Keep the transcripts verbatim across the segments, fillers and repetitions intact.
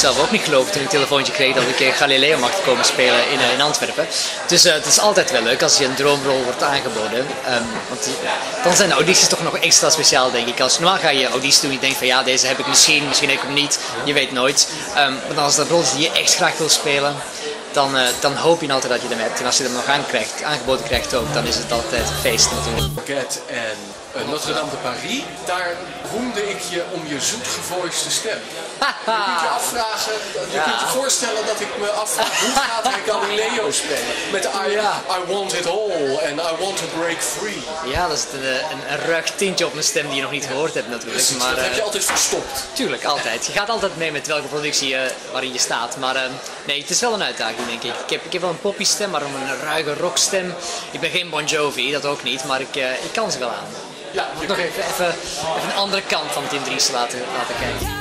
zelf ook niet geloofd toen ik een telefoontje kreeg dat ik Galileo mag komen spelen in, in Antwerpen. Dus uh, het is altijd wel leuk als je een droomrol wordt aangeboden. Um, want die, dan zijn de audities toch nog extra speciaal, denk ik. Als normaal ga je audities doen en je denkt van ja, deze heb ik misschien, misschien heb ik hem niet, je weet nooit. Um, maar als dat rol is die je echt graag wil spelen, dan, uh, dan hoop je altijd dat je hem hebt. En als je hem nog aankrijgt, aangeboden krijgt ook, dan is het altijd een feest natuurlijk. Get en uh, Notre-Dame de Paris, daar roemde ik je om je zoetgevoiste stem. Je kunt je afvragen, je ja. kunt je voorstellen dat ik me afvraag, hoe gaat hij Galileo spelen? Met I, ja. I want it all en I want to break free. Ja, dat is een, een, een ruig tintje op mijn stem die je nog niet gehoord hebt natuurlijk. Precies, maar, dat uh, heb je altijd verstopt. Tuurlijk, altijd. Je gaat altijd mee met welke productie uh, waarin je staat. Maar uh, nee, het is wel een uitdaging denk ik. Ik heb, ik heb wel een poppy stem, maar een ruige rockstem. Ik ben geen Bon Jovi, dat ook niet, maar ik, uh, ik kan ze wel aan. Ja, ik moet nog even, even, even een andere kant van Tim Dries laten, laten kijken.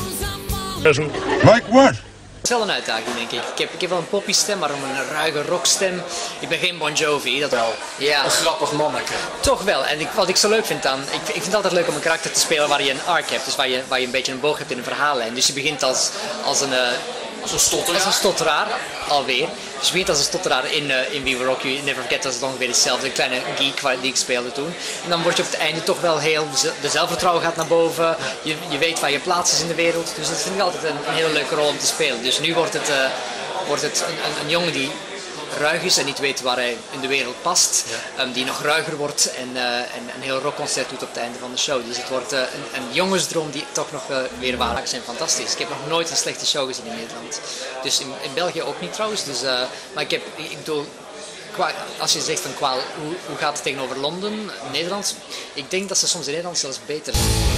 Like what? Het is wel een uitdaging denk ik. Ik heb, ik heb wel een poppy stem, maar een ruige rockstem. Ik ben geen Bon Jovi, dat wel. Ja. Een grappig manneke. Toch wel. En ik, wat ik zo leuk vind dan, ik, ik vind het altijd leuk om een karakter te spelen waar je een arc hebt. Dus waar je, waar je een beetje een boog hebt in een verhaallijn. Dus je begint als, als een... Uh, Als een stotteraar. Als een stotteraar, alweer. Dus je begint als een stotteraar in, uh, in We Will Rock You. Never Forget, dat is ongeveer hetzelfde. Een kleine geek die ik speelde toen. En dan word je op het einde toch wel heel... De zelfvertrouwen gaat naar boven. Je, je weet waar je plaats is in de wereld. Dus dat vind ik altijd een, een hele leuke rol om te spelen. Dus nu wordt het, uh, wordt het een, een, een jongen die ruig is en niet weet waar hij in de wereld past. Ja. Um, die nog ruiger wordt en, uh, en een heel rockconcert doet op het einde van de show. Dus het wordt uh, een, een jongensdroom die toch nog uh, weer waar is en fantastisch. Ik heb nog nooit een slechte show gezien in Nederland. Dus in, in België ook niet trouwens. Dus, uh, maar ik heb, ik bedoel, qua, als je zegt van qua, hoe, hoe gaat het tegenover Londen, Nederlands? Ik denk dat ze soms in Nederland zelfs beter zijn.